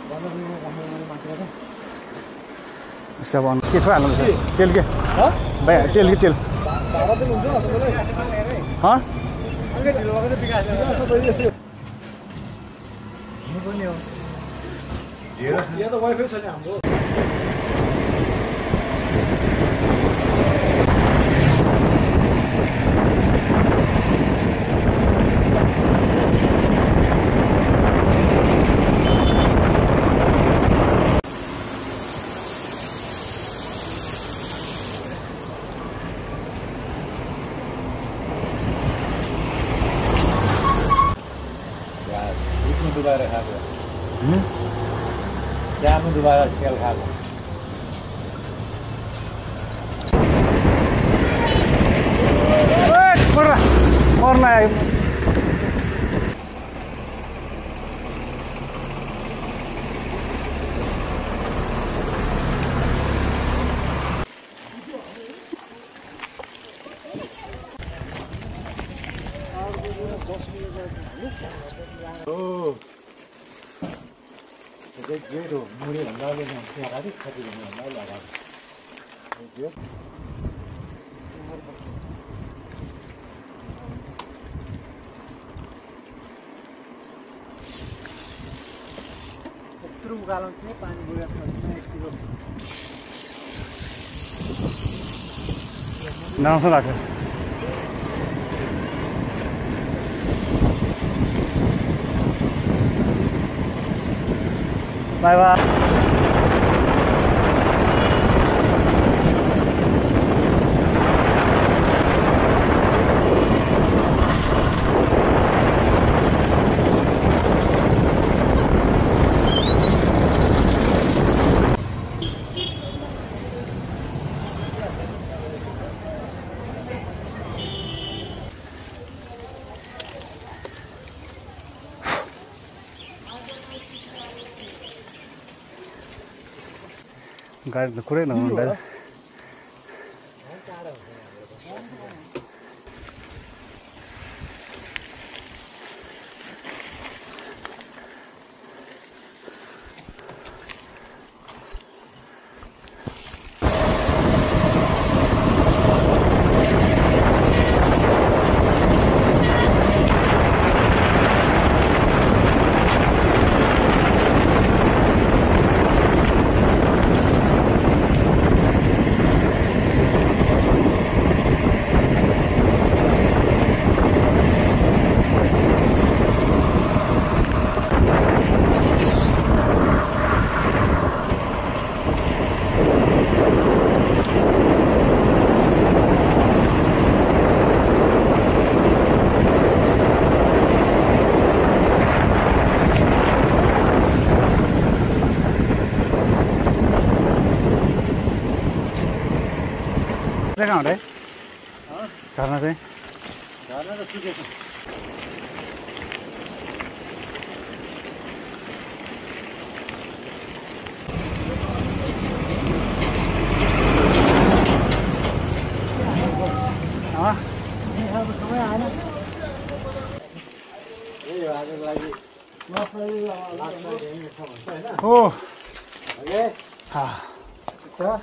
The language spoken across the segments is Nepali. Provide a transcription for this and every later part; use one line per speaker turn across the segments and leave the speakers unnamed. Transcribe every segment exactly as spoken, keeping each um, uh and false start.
यस्तो अब के छ हाल्नु तेल के भाइ तेल कि तेल
दोबारा खा लो क्या में दोबारा तेल खा लो
मर्न आयो
जेठो मुरी भन्दा त्यहाँ राखि कति भन्दा लगाएको यत्रो उकालो चाहिँ पानी बुझेको एक किलो
नराम्रो लाग्छ बाई बाई गाडी त कुरै नहुँदा कहाँ हो रे झर्ना चाहिँ
झर्ना त सुकेको समय आएन ए आजको लागि
हो
ओके
हा
छ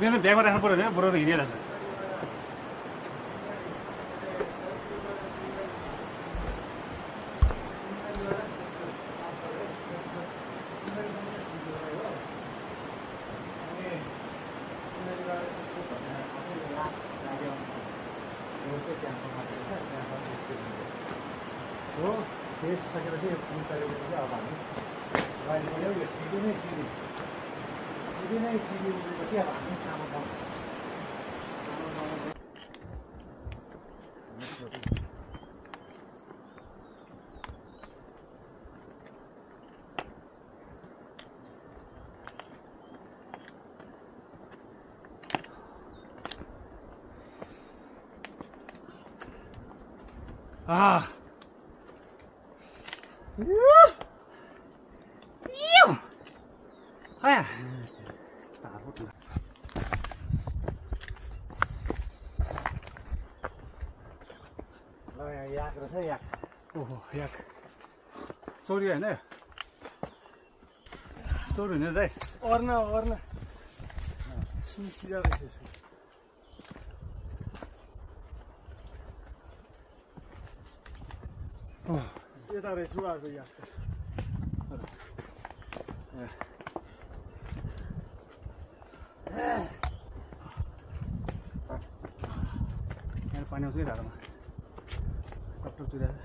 पुग्दैन ब्यागमा राख्नु पर्यो भने बरु हिँडिरहेछ
So, this is the kind of thing we can do. Right, we have a C D, C D. C D, C D, we have a
Ah. Aia.
yak रहेछ yak.
ओहो याक चोरी हैन चोरी हैन दाइ
अर्न अर्न सुसिरा रहेछ
ओ
यता रहेछ उहाँको याक
यहाँ पानी आउँछ ढाडामा कट्टो चुइरहेछ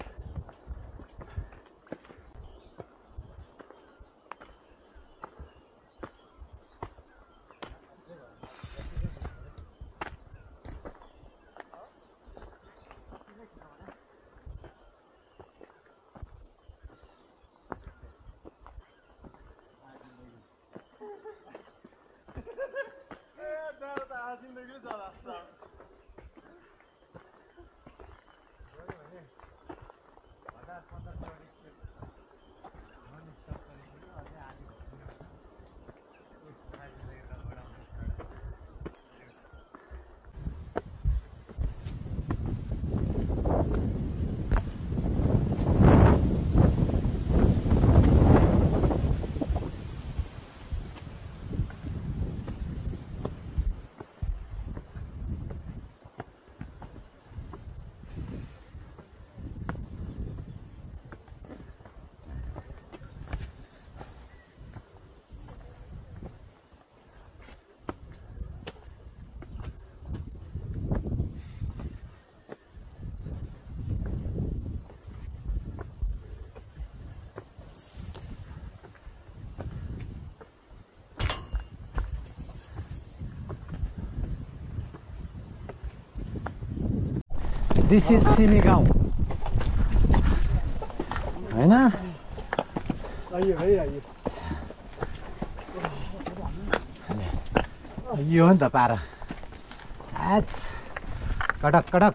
This is Simi गाउँ हैन
आइयो है आइयो
यो हो नि त पारा एच कडक कडक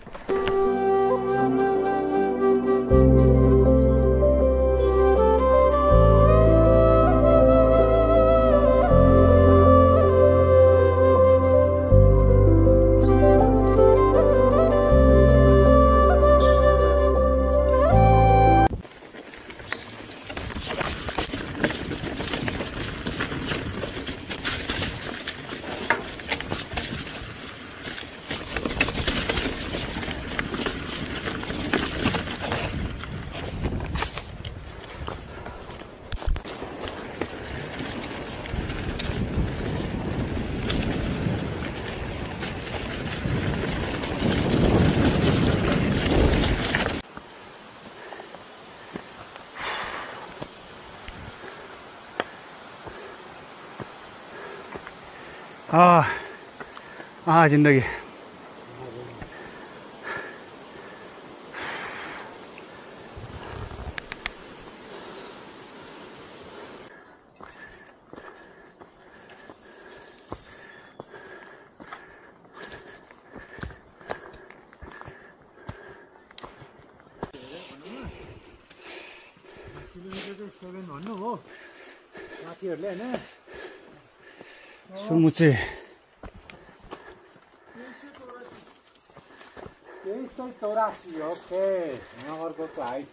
आ आ जिन्दगी
किलोमिटर सेभेन भन्नु हो साथीहरूले हैन
सुमुचे
तेइस सय चौरासी ओके नगरको हाइट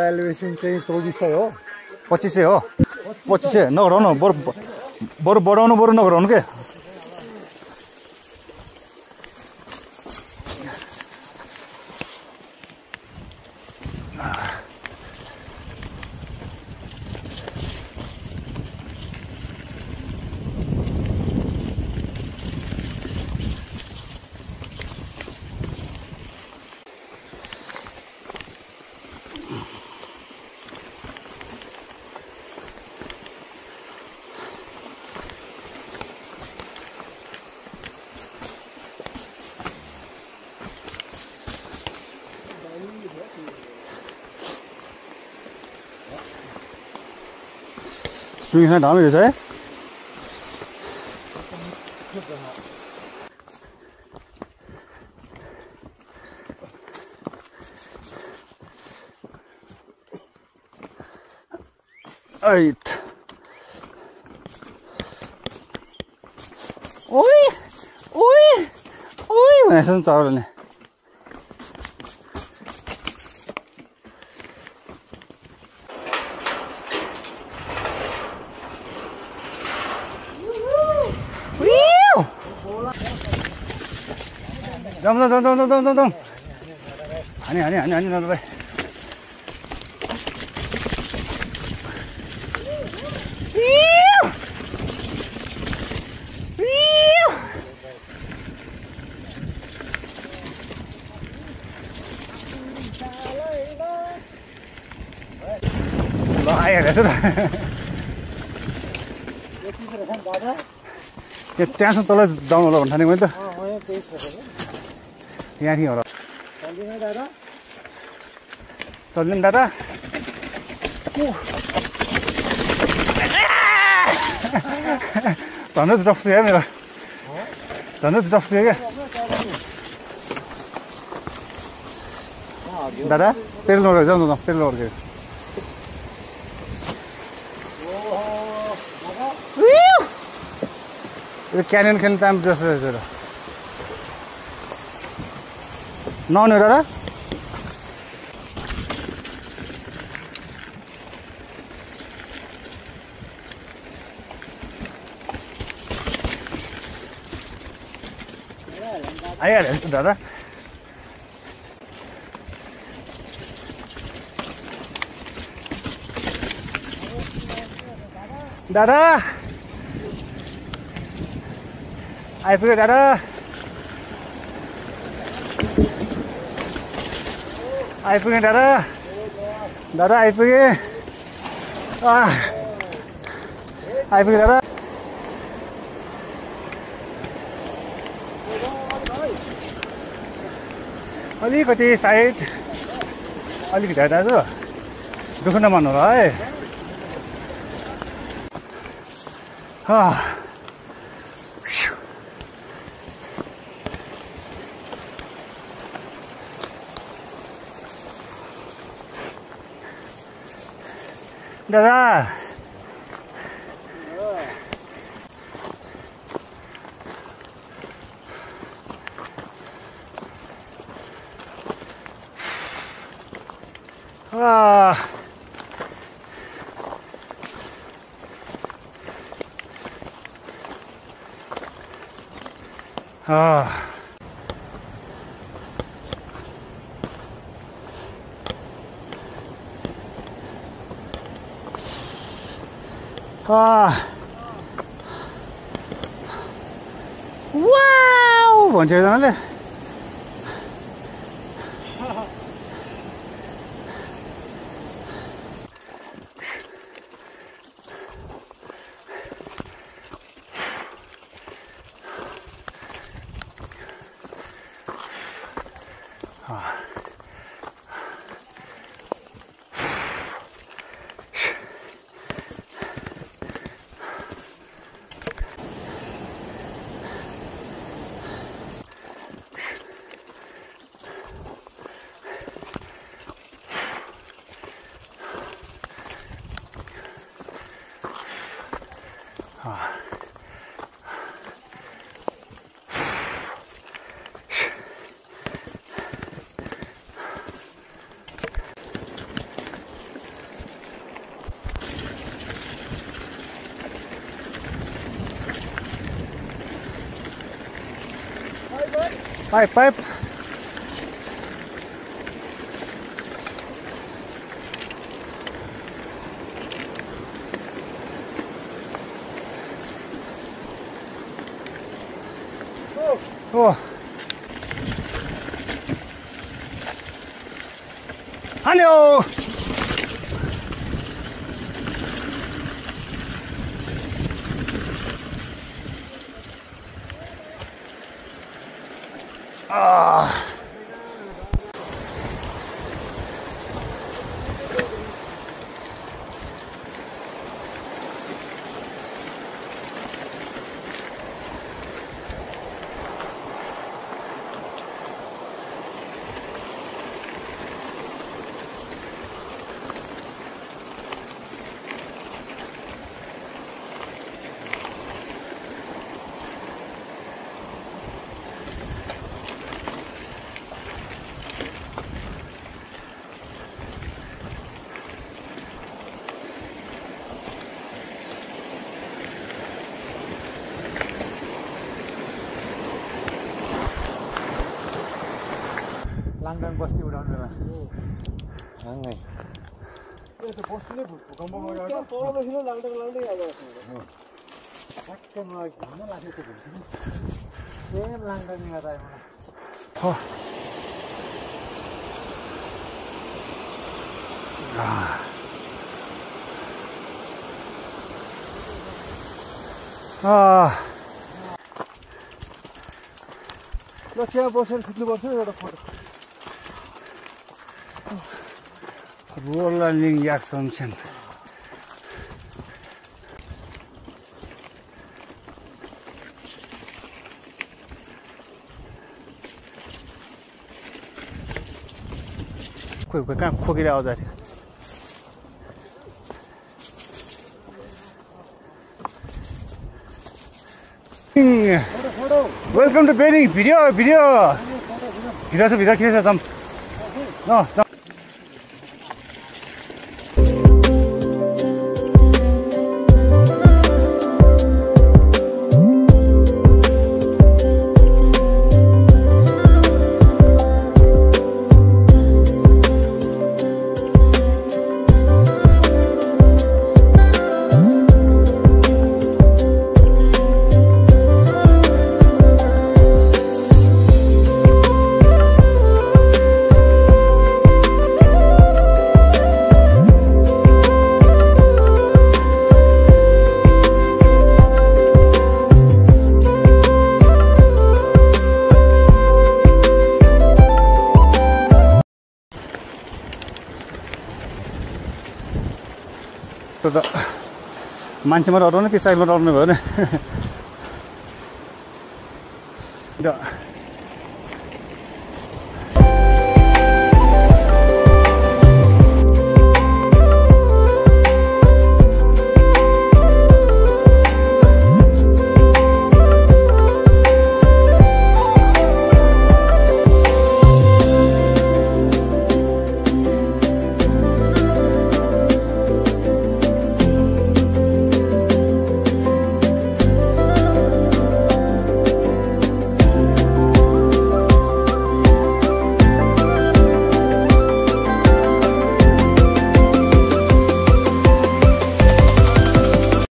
एलिभेसन चाहिँ चौबिस सय हो
पच्चिस सय हो पच्चिस सय नघटाउनु बरु बरु बढाउनु बरु नघटाउनु के स्विङ खान दामी रहेछ है ऐट ओइ ओइ ओइ भनेछ नि चराले जाउँ जाउँ जाउँ जाउँ जाउँ जाउँ हानी हानी हानी हानी नल भाइ ल आइहालेछ त त्यहाँसम्म तल जाउँ होला भन्नु थालेको मैले त यहाँ थियो होला चल्दैन दादा झन्डै डप्छु क्या मेरो झन्डै डप्छु क्या दादा पेल नगर जाउँ न पेल नगर यो क्यानियन खेल्ने टाइम जस्तो रहेछ र नआउने दादा आइहाल्यो दादा दादा आइपुग्यो दादा आइपुग्यो दादा दादा आइपुगे आइपुग्यो दादा अलिकति साइड अलिकति है दाजु दुःख नमान्नु होला है दादा Ah. Ah. Ah. Wow, भन्छ एकजनाले पाइप पाइप ओ हान्यो Ah.
लाङदाङ बस्ती उडाउनु बेला हाङै त्यो त बस्तीले भूकम्प गयो तल बसिन लाङदाङ लाउँदै आयो ठ्याक्कै मलाई घुम्न लाग्यो त्यो भूकम्प सेम लाङदाङ याद आयो मलाई
हो आ
ल त्यहाँ बसेर खिच्नुपर्छ एउटा फोटो
rolling action खोइ खोइ कहाँ खोकेर आउँछ थियो वेलकम टु बेडिङ भिडियो भिडियो भिडियो छ भिडियो खिचेछ जम न त मान्छे मात्रै अटाउने कि साइडमा अटाउने भयो नि